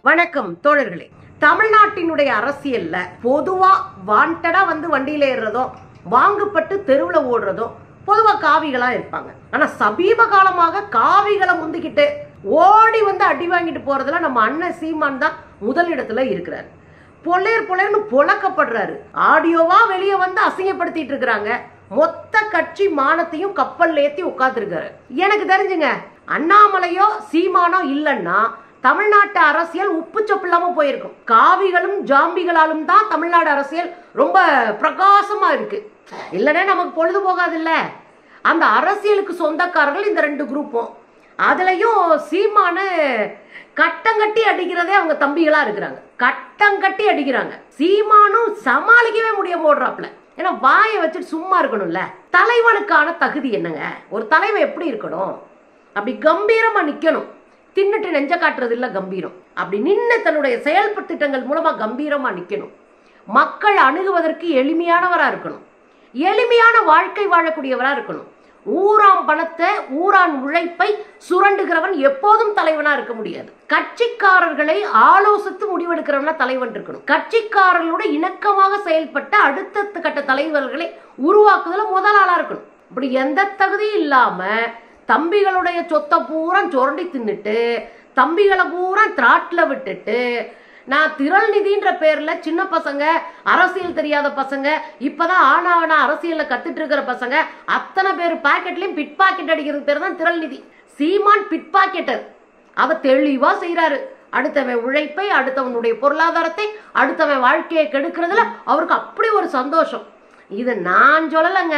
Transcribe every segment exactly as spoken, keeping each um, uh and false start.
வணக்கம் தோழர்களே. தமிழ்நாட்டினுடைய அரசியல்ல பொதுவா வாண்டடா வந்து வண்டியில ஏறுறதோ வாங்குப்பட்டு தெருவுல ஓடுறதோ பொதுவா காவிகளா இருப்பாங்க. ஆனா சமீப காலமாக காவிகளை முந்திக்கிட்டு ஓடி வந்து அடி வாங்கிட்டு போறதுல நம்ம அண்ணன் சீமான் தான் முதலிடத்துல இருக்கிறாரு. பொலேர் பொலேர்னு பொழக்கப்படுறாரு. ஆடியோவா வெளியே வந்து அசிங்கப்படுத்திட்டு இருக்கிறாங்க. மொத்த கட்சி மானத்தையும் கப்பல் ஏத்தி உட்கார்ந்துருக்காரு. எனக்கு தெரிஞ்சுங்க, அண்ணாமலையோ சீமானோ இல்லைன்னா தமிழ்நாட்டு அரசியல் உப்பு சொப்பு இல்லாம போயிருக்கும். காவிகளும் ஜாம்பிகளாலும் தான் தமிழ்நாடு அரசியல் ரொம்ப பிரகாசமா இருக்கு. இல்லைன்னா நமக்கு பொழுது போகாது இல்ல. அந்த அரசியலுக்கு சொந்தக்காரர்கள் இந்த ரெண்டு குரூப்பும். அதுலயும் சீமான கட்டங்கட்டி அடிக்கிறதே அவங்க தம்பிகளா இருக்கிறாங்க. கட்டங்கட்டி அடிக்கிறாங்க. சீமானும் சமாளிக்கவே முடிய போடுறாப்ல. ஏன்னா வாயை வச்சுட்டு சும்மா இருக்கணும்ல. தலைவனுக்கான தகுதி என்னங்க? ஒரு தலைவன் எப்படி இருக்கணும்? அப்படி கம்பீரமா நிக்கணும். தின்னுட்டு நெஞ்ச காட்டுறது இல்ல கம்பீரம். அப்படி நின்று தன்னுடைய செயல்பட்டு திட்டங்கள் மூலமா கம்பீரமா நிக்கணும். மக்கள் அணுகுவதற்கு எளிமையானவரா இருக்கணும். எளிமையான வாழ்க்கை வாழக்கூடியவரா இருக்கணும். ஊராம் பணத்தை ஊரான் உழைப்பை சுரண்டுகிறவன் எப்போதும் தலைவனா இருக்க முடியாது. கட்சிக்காரர்களை ஆலோசித்து முடிவெடுக்கிறவனா தலைவன் இருக்கணும். கட்சிக்காரர்களோட இணக்கமாக செயல்பட்ட அடுத்த கட்ட தலைவர்களை உருவாக்குதல முதல் ஆளா இருக்கணும். இப்படி எந்த தகுதியும் இல்லாம தம்பிகளுடைய சொத்தை பூரா சுரண்டி தின்னுட்டு தம்பிகளை பூரா திராட்டில் விட்டுட்டு நான் திரள் நிதின்ற பேர்ல சின்ன பசங்க, அரசியல் தெரியாத பசங்க, இப்பதான் ஆனாவனா அரசியல்ல கத்துட்டு இருக்கிற பசங்க அத்தனை பேர் பாக்கெட்லயும் பிட் பாக்கெட் அடிக்கிறது பேர் தான் திரள் நிதி. Seeman pickpocketer. அவ தெளிவா செய்யறாரு. அடுத்தவன் உழைப்பை, அடுத்தவனுடைய பொருளாதாரத்தை, அடுத்தவன் வாழ்க்கையை கெடுக்கிறதுல அவருக்கு அப்படி ஒரு சந்தோஷம். இது நான் சொல்லலைங்க.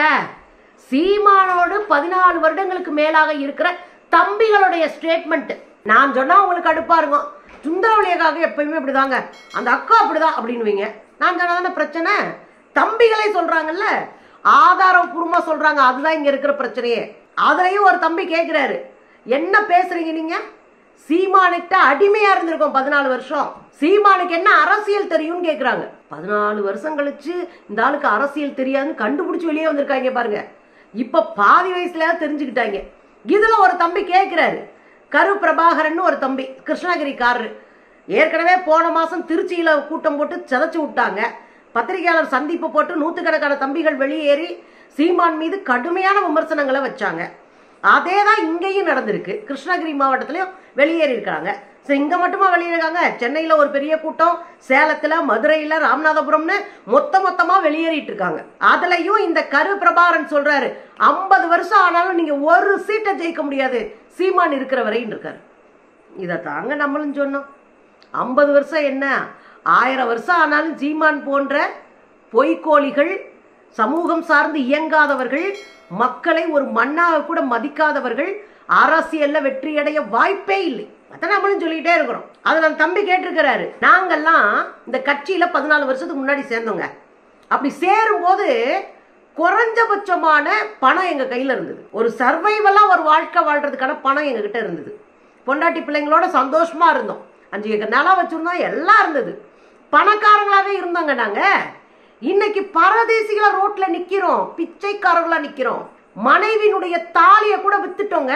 சீமானோடு பதினாலு வருடங்களுக்கு மேலாக இருக்கிற தம்பிகளுடைய ஸ்டேட்மெண்ட். நான் சொன்னா உங்களுக்கு அடுப்பா இருக்கும். சுந்தரவழியக்காக எப்பயுமே அப்படிதாங்க, அந்த அக்கா அப்படிதான் அப்படின்னு. நான் சொன்னதான பிரச்சனை. தம்பிகளே சொல்றாங்கல்ல, ஆதாரபூர்வமா சொல்றாங்க. அதுதான் இங்க இருக்கிற பிரச்சனையே. அதுலயும் ஒரு தம்பி கேட்கிறாரு, என்ன பேசுறீங்க நீங்க? சீமானுக்கிட்ட அடிமையா இருந்திருக்கோம் பதினாலு வருஷம். சீமானுக்கு என்ன அரசியல் தெரியும்னு கேக்குறாங்க. பதினாலு வருஷம் கழிச்சு இந்த ஆளுக்கு அரசியல் தெரியாதுன்னு கண்டுபிடிச்சு வெளியே வந்திருக்காங்க பாருங்க. இப்ப பாதி வயசுல தெரிஞ்சுக்கிட்டாங்க. இதுல ஒரு தம்பி கேட்கிறாரு, கரு பிரபாகரன் ஒரு தம்பி, கிருஷ்ணகிரிக்காரரு. ஏற்கனவே போன மாசம் திருச்சியில கூட்டம் போட்டு சிதைச்சு விட்டாங்க. பத்திரிகையாளர் சந்திப்பு போட்டு நூத்துக்கணக்கான தம்பிகள் வெளியேறி சீமான் மீது கடுமையான விமர்சனங்களை வச்சாங்க. அதே தான் இங்கேயும் நடந்திருக்கு. கிருஷ்ணகிரி மாவட்டத்திலையும் வெளியேறி இருக்காங்க. இங்க மட்டுமா வெளியேறாங்க? சென்னையில ஒரு பெரிய கூட்டம், சேலத்துல, மதுரையில, ராமநாதபுரம்னு மொத்த மொத்தமா வெளியேறிட்டு இருக்காங்க. அதுலயும் இந்த கரு பிரபாகரன் சொல்றாரு, ஐம்பது வருஷம் ஆனாலும் நீங்க ஒரு சீட்டை ஜெயிக்க முடியாது சீமான் இருக்கிற வரைன்னு இருக்காரு. இதை தாங்க நம்மளும் சொன்னோம். ஐம்பது வருஷம் என்ன, ஆயிரம் வருஷம் ஆனாலும் சீமான் போன்ற பொய்க்கோழிகள், சமூகம் சார்ந்து இயங்காதவர்கள், மக்களை ஒரு மண்ணாக கூட மதிக்காதவர்கள் அரசியல்ல வெற்றியடைய வாய்ப்பே இல்லை. அதான் நம்மளும் சொல்லிட்டே இருக்கிறோம். அதை நான் தம்பி கேட்டிருக்கிறாரு. நாங்கெல்லாம் இந்த கட்சியில பதினாலு வருஷத்துக்கு முன்னாடி சேர்ந்தோங்க. அப்படி சேரும் போது குறைஞ்சபட்சமான பணம் எங்க கையில இருந்தது. ஒரு சர்வைவலா ஒரு வாழ்க்கை வாழ்றதுக்கான பணம் எங்க கிட்ட இருந்தது. பொண்டாட்டி பிள்ளைங்களோட சந்தோஷமா இருந்தோம். அஞ்சு ஏக்கர் நிலம் வச்சிருந்தோம். எல்லாம் இருந்தது. பணக்காரங்களாவே இருந்தோங்க நாங்க. இன்னைக்கு பரதேசிகளா ரோட்ல நிக்கிறோம், பிச்சைக்காரர்களா நிக்கிறோம். மனைவியினுடைய தாலியை கூட வித்துட்டோங்க.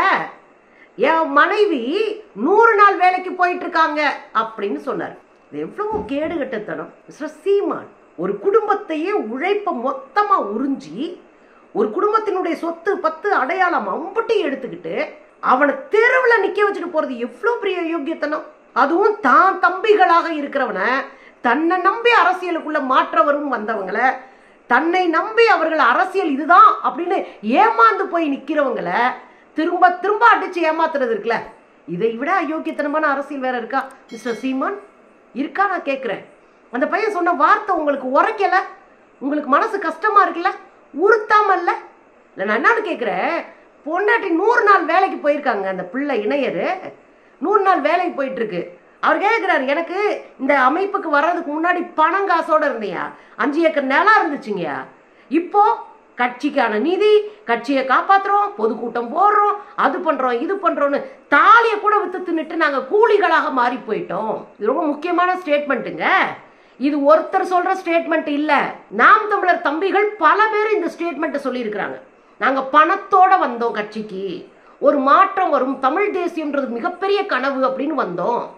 என் மனைவி நூறு நாள் வேலைக்கு போயிட்டு இருக்காங்க அப்படின்னு சொன்னார். எவ்வளவு கேடு கட்டத்தனம் மிஸ்டர் சீமான். ஒரு குடும்பத்தையே உழைப்ப மொத்தமா உறிஞ்சி ஒரு குடும்பத்தினுடைய சொத்து பத்து அடையாளம் அம்பட்டி எடுத்துக்கிட்டு அவனை தெருவில் நிக்க வச்சுட்டு போறது எவ்வளவு பெரிய யோக்கியத்தனம். அதுவும் தான் தம்பிகளாக இருக்கிறவன, தன்னை நம்பி அரசியலுக்குள்ள மாற்றவரும் வந்தவங்கள, தன்னை நம்பி அவர்கள் அரசியல் இதுதான் அப்படின்னு ஏமாந்து போய் நிக்கிறவங்கள திரும்ப திரும்ப அடிச்சு ஏமாத்துறது இருக்குல்ல, இதை விட அயோக்கியத்தனமான அரசியல் வேற இருக்கா மிஸ்டர் சீமான்? இருக்கா? நான் கேட்கிறேன். அந்த பையன் சொன்ன வார்த்தை உங்களுக்கு உரைக்கல? உங்களுக்கு மனசு கஷ்டமா இருக்குல்ல? உறுத்தாம இல்ல? இல்லை நான் என்னன்னு கேட்கிறேன், பொண்டாட்டி நூறு நாள் வேலைக்கு போயிருக்காங்க. அந்த பிள்ளை இணையரு நூறு நாள் வேலைக்கு போயிட்டு இருக்கு. அவர் கேட்கிறாரு, எனக்கு இந்த அமைப்புக்கு வர்றதுக்கு முன்னாடி பணம் காசோட இருந்தியா, அஞ்சு ஏக்கர் நிலம் இருந்துச்சுங்கயா, இப்போ கட்சிக்கான நிதி, கட்சியை காப்பாத்துறோம், பொதுக்கூட்டம் போடுறோம், அது பண்றோம் இது பண்றோம்னு தாலியை கூட வித்து தின்னுட்டு நாங்க கூலிகளாக மாறி போயிட்டோம். இது ரொம்ப முக்கியமான ஸ்டேட்மெண்ட்டுங்க. இது ஒருத்தர் சொல்ற ஸ்டேட்மெண்ட் இல்ல. நாம் தமிழர் தம்பிகள் பல பேர் இந்த ஸ்டேட்மெண்ட் சொல்லி இருக்கிறாங்க. நாங்க பணத்தோட வந்தோம் கட்சிக்கு, ஒரு மாற்றம் வரும், தமிழ் தேசியம்ன்றது மிகப்பெரிய கனவு அப்படின்னு வந்தோம்.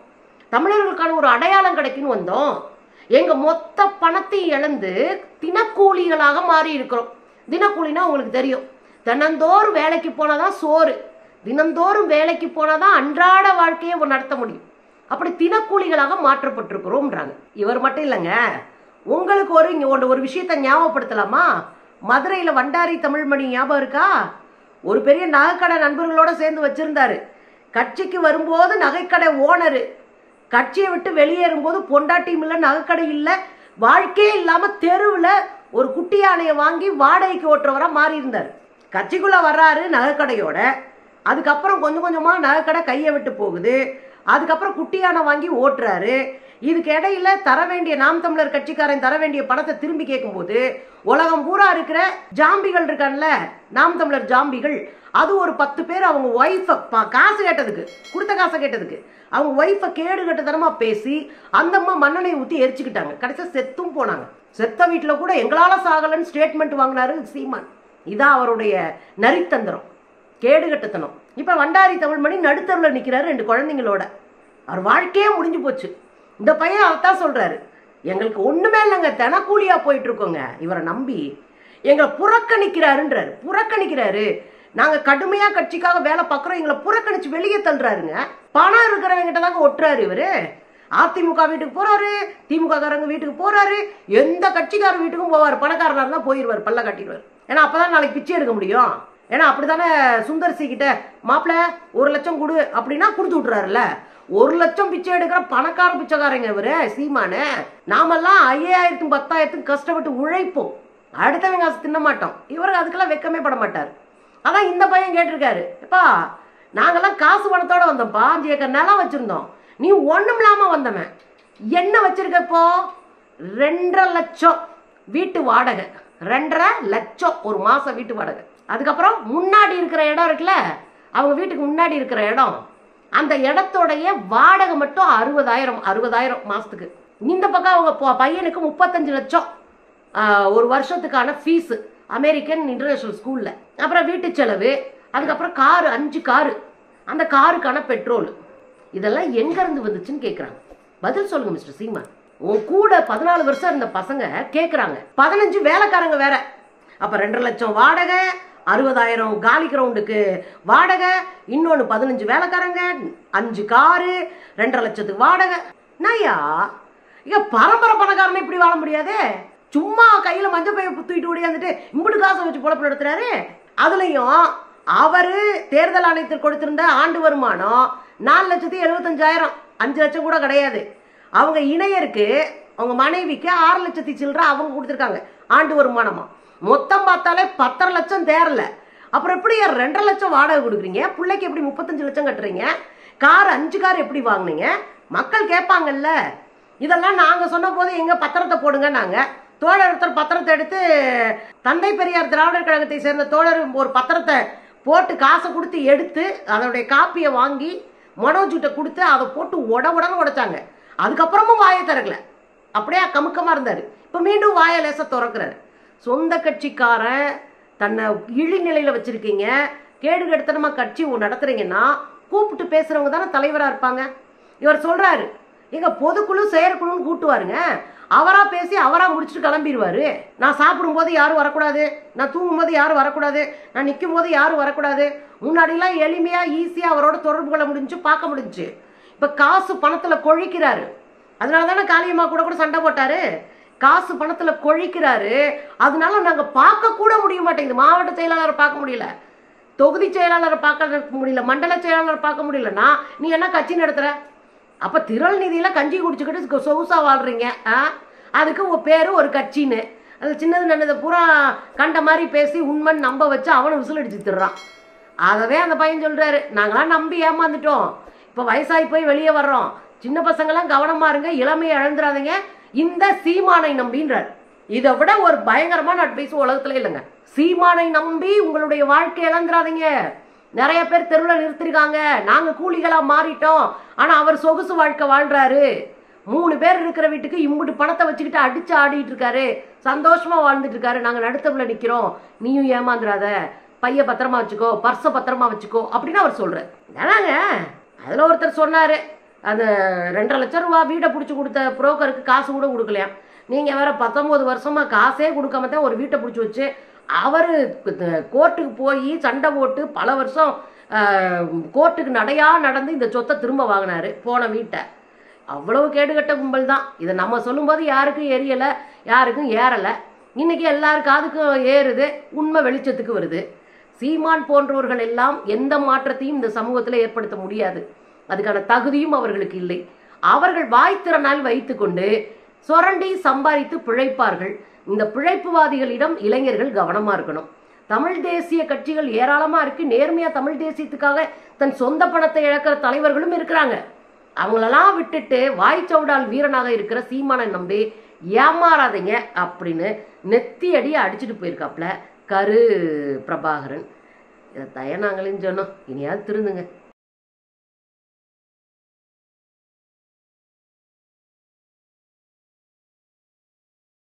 தமிழர்களுக்கான ஒரு அடையாளம் கிடைக்குன்னு வந்தோம். எங்க மொத்த பணத்தையும் இழந்து தினக்கூலிகளாக மாறி இருக்கிறோம். தினக்கூலினா உங்களுக்கு தெரியும், தினந்தோறும் வேலைக்கு போனாதான் சோறு, தினந்தோறும் வேலைக்கு போனாதான் அன்றாட வாழ்க்கையை நடத்த முடியும். அப்படி தினக்கூலிகளாக மாற்றப்பட்டிருக்கிறோம்ன்றாங்க. இவர் மட்டும் இல்லைங்க, உங்களுக்கு ஒரு இங்க ஒரு விஷயத்தை ஞாபகப்படுத்தலாமா? மதுரையில வண்டாரி தமிழ்மணி ஞாபகம் இருக்கா? ஒரு பெரிய நகைக்கடை நண்பர்களோட சேர்ந்து வச்சிருந்தாரு. கட்சிக்கு வரும்போது நகைக்கடை ஓனரு, கட்சியை விட்டு வெளியேறும் போது பொண்டாட்டியும் இல்லை, நகைக்கடை இல்லை, வாழ்க்கையே இல்லாம தெருவில் ஒரு குட்டி யானையை வாங்கி வாடகைக்கு ஓட்டுறவரா மாறி இருந்தார். கட்சிக்குள்ள வர்றாரு நகைக்கடையோட, அதுக்கப்புறம் கொஞ்சம் கொஞ்சமா நகைக்கடை கையை விட்டு போகுது. அதுக்கப்புறம் குட்டி யானை வாங்கி ஓட்டுறாரு. இதுக்கு இடையில தர வேண்டிய நாம் தமிழர் கட்சிக்காரன் தர வேண்டிய பணத்தை திரும்பி கேட்கும்போது உலகம் பூரா இருக்கிற ஜாம்பிகள் இருக்கான்ல, நாம் தமிழர் ஜாம்பிகள், அது ஒரு பத்து பேர் அவங்க ஒய்ஃபை காசு கேட்டதுக்கு, கொடுத்த காசை கேட்டதுக்கு அவங்க ஒய்ஃபை கேடு கட்டத்தனமா பேசி அந்த அம்மா மண்ணெண்ணெயை ஊற்றி எரிச்சுக்கிட்டாங்க. கடைசியாக செத்தும் போனாங்க. செத்த வீட்டில் கூட எங்களால சாகலன்னு ஸ்டேட்மெண்ட் வாங்கினாரு சீமான். இதான் அவருடைய நரித்தந்திரம், கேடு கட்டத்தனம். இப்ப வண்டாரி தமிழ்மணி நடுத்தருவில் நிற்கிறாரு ரெண்டு குழந்தைங்களோட. அவர் வாழ்க்கையே முடிஞ்சு போச்சு. இந்த பையன் அவர்தான் சொல்றாரு, எங்களுக்கு ஒண்ணுமே இல்லைங்க, தினக்கூலியா போயிட்டு இருக்கோங்க, இவரை நம்பி எங்களை புறக்கணிக்கிறாருன்றாரு. புறக்கணிக்கிறாரு, நாங்க கடுமையா கட்சிக்காக வேலை பார்க்குறோம், எங்களை புறக்கணிச்சு வெளியே தள்ளுறாருங்க. பணம் இருக்கிறவங்கிட்ட தாங்க ஒட்டுறாரு இவரு. அதிமுக வீட்டுக்கு போறாரு, திமுக காரங்க வீட்டுக்கு போறாரு, எந்த கட்சிக்கார வீட்டுக்கும் போவார். பணக்காரனா இருந்தா போயிடுவார், பல்ல காட்டிடுவார். ஏன்னா அப்பதான் நாளைக்கு பிச்சை எடுக்க முடியும். ஏன்னா அப்படித்தானே சுந்தர்சி கிட்ட மாப்பிள்ள ஒரு லட்சம் கொடு அப்படின்னா கொடுத்து விட்டுறாருல்ல. ஒரு லட்சம் பிச்சை எடுக்கிற பணக்கார பிச்சைக்காரங்க இவரு சீமானு. நாமெல்லாம் ஐயாயிரத்துக்கும் பத்தாயிரத்துக்கும் கஷ்டப்பட்டு உழைப்போம், அடுத்தவங்க காசு தின்ன மாட்டோம். இவருக்கு அதுக்கெல்லாம் வெக்கமே பட மாட்டார். அதான் இந்த பையன் கேட்டிருக்காரு, எப்பா நாங்கெல்லாம் காசு பணத்தோட வந்தோம்ப்பா, அஞ்சு ஏக்கர் நிலம் வச்சிருந்தோம், நீ ஒண்ணும் இல்லாம வந்தவன், என்ன வச்சிருக்கப்போ ரெண்டரை லட்சம் வீட்டு வாடகை, ரெண்டரை லட்சம் ஒரு மாசம் வீட்டு வாடகை. அதுக்கப்புறம் முன்னாடி இருக்கிற இடம் இருக்குல்ல, அவங்க வீட்டுக்கு முன்னாடி இருக்கிற இடம், அந்த இடத்தோடைய வாடகை மட்டும் அறுபதாயிரம் அறுபதாயிரம் மாசத்துக்கு. இந்த பக்கம் அவங்க பையனுக்கு முப்பத்தஞ்சு லட்சம் ஒரு வருஷத்துக்கான ஃபீஸு அமெரிக்கன் இன்டர்நேஷனல் ஸ்கூல்ல. அப்புறம் வீட்டு செலவு, அதுக்கப்புறம் காரு, அஞ்சு காரு, அந்த காருக்கான பெட்ரோல். இதெல்லாம் எங்க இருந்து வந்துச்சுன்னு கேட்குறாங்க. பதில் சொல்லுங்க மிஸ்டர் சீமான். உன் கூட பதினாலு வருஷம் இருந்த பசங்க கேட்குறாங்க, பதினஞ்சு வேலைக்காரங்க வேற. அப்ப ரெண்டரை லட்சம் வாடகை, அறுபதாயிரம் காலி கிரவுண்டுக்கு வாடகை, இன்னொன்று பதினஞ்சு வேலைக்காரங்க, அஞ்சு காரு, ரெண்டரை லட்சத்துக்கு வாடகை. நாயா இங்க பரம்பரை பணக்காரனை இப்படி வாழ முடியாது. சும்மா கையில மஞ்சள் பைய தூக்கிட்டு ஓடியாந்துட்டு இம்புட்டு காசை வச்சு பொழப்பு நடத்துறாரு. அதுலயும் அவரு தேர்தல் ஆணையத்தில் கொடுத்திருந்த ஆண்டு வருமானம் நாலு லட்சத்தி எழுபத்தஞ்சாயிரம், அஞ்சு லட்சம் கூட கிடையாது. அவங்க இணையருக்கு, அவங்க மனைவிக்கு ஆறு லட்சத்தி சில்லற அவங்க கொடுத்துருக்காங்க ஆண்டு வருமானமா. மொத்தம் பார்த்தாலே பத்தரை லட்சம் தேரல. அப்புறம் எப்படி ரெண்டரை லட்சம் வாடகை கொடுக்குறீங்க? பிள்ளைக்கு எப்படி முப்பத்தஞ்சு லட்சம் கட்டுறீங்க? கார் அஞ்சு கார் எப்படி வாங்கினீங்க? மக்கள் கேட்பாங்கல்ல. இதெல்லாம் நாங்க சொன்ன போது எங்க பத்திரத்தை போடுங்க. நாங்க தோழர் ஒருத்தர் பத்திரத்தை எடுத்து, தந்தை பெரியார் திராவிடர் கழகத்தை சேர்ந்த தோழர் ஒரு பத்திரத்தை போட்டு காசை கொடுத்து எடுத்து அதோடைய காப்பியை வாங்கி மனோஜ்கிட்ட கொடுத்து அதை போட்டு உட உடனே உடைச்சாங்க. அதுக்கப்புறமும் வாயை திறக்கல, அப்படியே கமுக்கமா இருந்தாரு. இப்ப மீண்டும் வாயை லேச திறக்கிறாரு. சொந்த கட்சிக்காரன் தன்னை இழிநிலையில வச்சிருக்கீங்க, கேடு கெடுத்தனமா கட்சி நடத்துறீங்கன்னா கூப்பிட்டு பேசுறவங்க தானே தலைவரா இருப்பாங்க. இவர் சொல்றாரு, எங்க பொதுக்குழு செயற்குழுன்னு கூட்டுவாருங்க, அவரா பேசி அவரா முடிச்சுட்டு கிளம்பிடுவாரு. நான் சாப்பிடும் போது யாரும் வரக்கூடாது, நான் தூங்கும் போது யாரும் வரக்கூடாது, நான் நிற்கும் போது யாரும் வரக்கூடாது. முன்னாடிலாம் எளிமையா ஈஸியா அவரோட தொடர்பு கொள்ள முடிஞ்சு, பார்க்க முடிஞ்சு. இப்ப காசு பணத்துல கொழிக்கிறாரு. அதனால தானே காளியம்மா கூட கூட சண்டை போட்டாரு. காசு பணத்துல கொழிக்கிறாரு. அதனால நாங்க பார்க்க கூட முடிய மாட்டேங்குது. மாவட்ட செயலாளரை பார்க்க முடியல, தொகுதி செயலாளரை பார்க்க முடியல, மண்டல செயலாளரை பார்க்க முடியலன்னா நீ என்ன கட்சி நடத்துற? அப்ப திரள் நிதியில கஞ்சி குடிச்சுக்கிட்டு சொகுசா வாழ்றீங்க. அதுக்கு ஒரு பேரு ஒரு கட்சின்னு, அது சின்னது நல்லது பூரா கண்ட மாதிரி பேசி உண்மைன்னு நம்ப வச்சு அவனை விசில் அடிச்சு திடுறான். அதவே அந்த பையன் சொல்றாரு, நாங்களாம் நம்பி ஏமாந்துட்டோம், இப்ப வயசாகி போய் வெளியே வர்றோம், சின்ன பசங்கெல்லாம் கவனமா இருங்க, இளமையை இழந்துடாதீங்க இந்த சீமானை நம்பின்றார். இதை விட ஒரு பயங்கரமான அட்வைஸ் உலகத்துல இல்லைங்க. சீமானை நம்பி உங்களுடைய வாழ்க்கை இழந்துடாதீங்க. நிறைய பேர் தெருவில் நிறுத்திருக்காங்க, நாங்க கூலிகளா மாறிட்டோம், ஆனா அவர் சொகுசு வாழ்க்கை வாழ்றாரு. மூணு பேர் இருக்கிற வீட்டுக்கு இம்புட்டு பணத்தை வச்சுக்கிட்டு அடிச்சு ஆடிட்டு இருக்காரு, சந்தோஷமா வாழ்ந்துட்டு இருக்காரு. நாங்க நடுத்தவுல நிக்கிறோம், நீயும் ஏமாந்துடாத, பைய பத்திரமா வச்சுக்கோ, பர்ஸ பத்திரமா வச்சுக்கோ அப்படின்னு அவர் சொல்றாரு. ஏனாங்க அதுல ஒருத்தர் சொன்னாரு, அந்த ரெண்டரை லட்சம் ரூபா வீட்டை பிடிச்சி கொடுத்த புரோக்கருக்கு காசு கூட கொடுக்கலையாம். நீங்கள் வேற பத்தொம்போது வருஷமாக காசே கொடுக்காம தான் ஒரு வீட்டை பிடிச்சி வச்சு அவர் கோர்ட்டுக்கு போய் சண்டை போட்டு பல வருஷம் கோர்ட்டுக்கு நடையாக நடந்து இந்த சொத்தை திரும்ப வாங்கினாரு போன வீட்டை. அவ்வளவு கேடுகட்ட கும்பல் தான். இதை நம்ம சொல்லும்போது யாருக்கும் எரியலை, யாருக்கும் ஏறலை. இன்றைக்கி எல்லாரும் காதுக்கும் ஏறுது, உண்மை வெளிச்சத்துக்கு வருது. சீமான் போன்றவர்கள் எல்லாம் எந்த மாற்றத்தையும் இந்த சமூகத்தில் ஏற்படுத்த முடியாது. அதுக்கான தகுதியும் அவர்களுக்கு இல்லை. அவர்கள் வாய்த்திறனால் வைத்து கொண்டு சொரண்டி சம்பாதித்து பிழைப்பார்கள். இந்த பிழைப்புவாதிகளிடம் இளைஞர்கள் கவனமாக இருக்கணும். தமிழ் தேசிய கட்சிகள் ஏராளமாக இருக்குது. நேர்மையாக தமிழ் தேசியத்துக்காக தன் சொந்த பணத்தை இழக்கிற தலைவர்களும் இருக்கிறாங்க. அவங்களெல்லாம் விட்டுட்டு வாய்ச்சவுடால் வீரனாக இருக்கிற சீமானை நம்பி ஏமாறாதீங்க அப்படின்னு நெத்தி அடியை அடிச்சுட்டு போயிருக்காப்புல கரு பிரபாகரன். இதை தயனாங்களையும் சொன்னோம். இனியாவது திருந்துங்க.